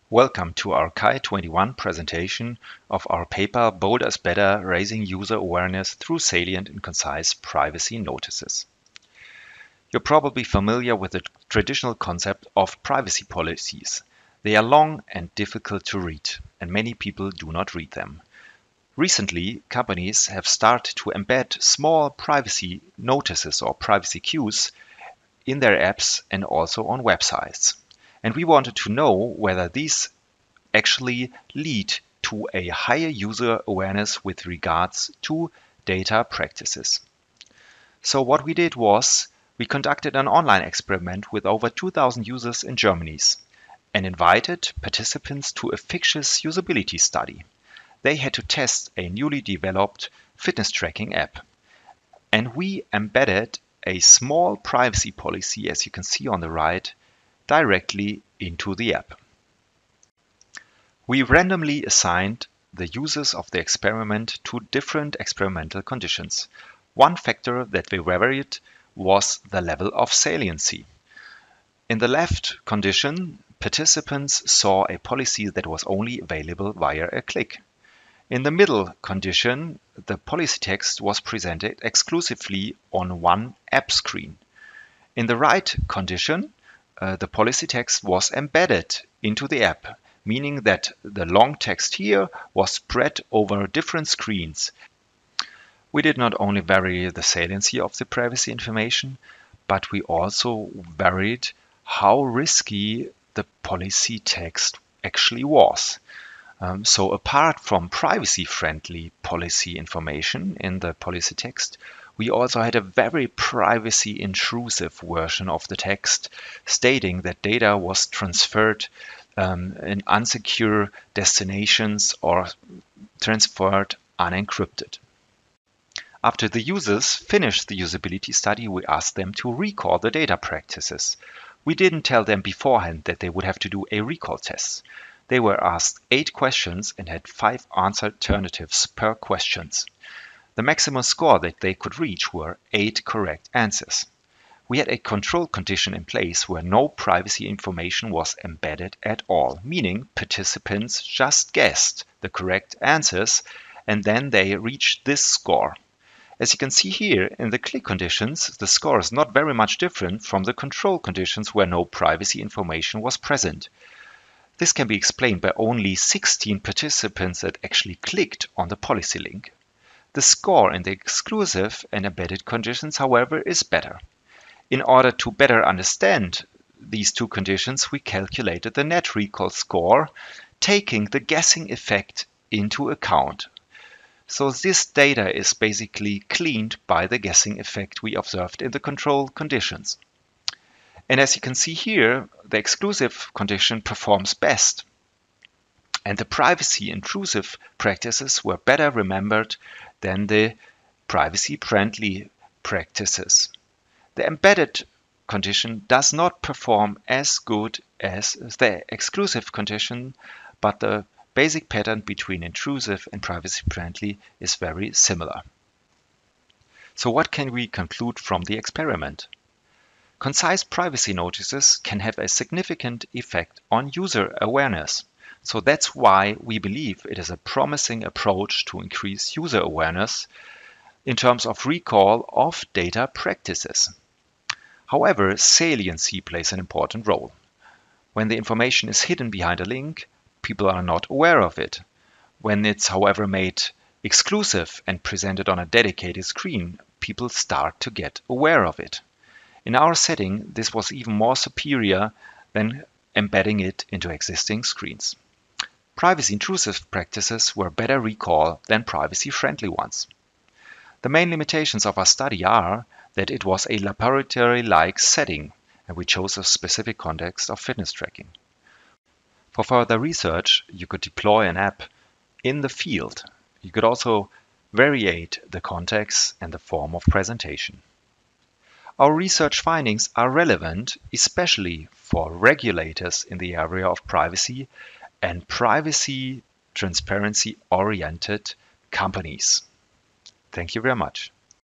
Welcome to our CHI 21 presentation of our paper Bold as Better: Raising User Awareness Through Salient and Concise Privacy Notices. You're probably familiar with the traditional concept of privacy policies. They are long and difficult to read, and many people do not read them. Recently, companies have started to embed small privacy notices or privacy cues in their apps and also on websites. And we wanted to know whether these actually lead to a higher user awareness with regards to data practices. So what we did was we conducted an online experiment with over 2,000 users in Germany and invited participants to a fictitious usability study. They had to test a newly developed fitness tracking app. And we embedded a small privacy policy, as you can see on the right, directly into the app. We randomly assigned the users of the experiment to different experimental conditions. One factor that we varied was the level of saliency. In the left condition, participants saw a policy that was only available via a click. In the middle condition, the policy text was presented exclusively on one app screen. In the right condition, the policy text was embedded into the app, meaning that the long text here was spread over different screens. We did not only vary the saliency of the privacy information, but we also varied how risky the policy text actually was. So apart from privacy-friendly policy information in the policy text, we also had a very privacy-intrusive version of the text stating that data was transferred in unsecure destinations or transferred unencrypted. After the users finished the usability study, we asked them to recall the data practices. We didn't tell them beforehand that they would have to do a recall test. They were asked 8 questions and had 5 answer alternatives per question. The maximum score that they could reach were 8 correct answers. We had a control condition in place where no privacy information was embedded at all, meaning participants just guessed the correct answers and then they reached this score. As you can see here, in the click conditions, the score is not very much different from the control conditions where no privacy information was present. This can be explained by only 16 participants that actually clicked on the policy link. The score in the exclusive and embedded conditions, however, is better. In order to better understand these two conditions, we calculated the net recall score, taking the guessing effect into account. So this data is basically cleaned by the guessing effect we observed in the control conditions. And as you can see here, the exclusive condition performs best. And the privacy intrusive practices were better remembered than the privacy-friendly practices. The embedded condition does not perform as good as the exclusive condition, but the basic pattern between intrusive and privacy-friendly is very similar. So what can we conclude from the experiment? Concise privacy notices can have a significant effect on user awareness. So that's why we believe it is a promising approach to increase user awareness in terms of recall of data practices. However, saliency plays an important role. When the information is hidden behind a link, people are not aware of it. When it's, however, made exclusive and presented on a dedicated screen, people start to get aware of it. In our setting, this was even more superior than embedding it into existing screens. Privacy-intrusive practices were better recall than privacy-friendly ones. The main limitations of our study are that it was a laboratory-like setting, and we chose a specific context of fitness tracking. For further research, you could deploy an app in the field. You could also variate the context and the form of presentation. Our research findings are relevant, especially for regulators in the area of privacy and privacy transparency-oriented companies. Thank you very much.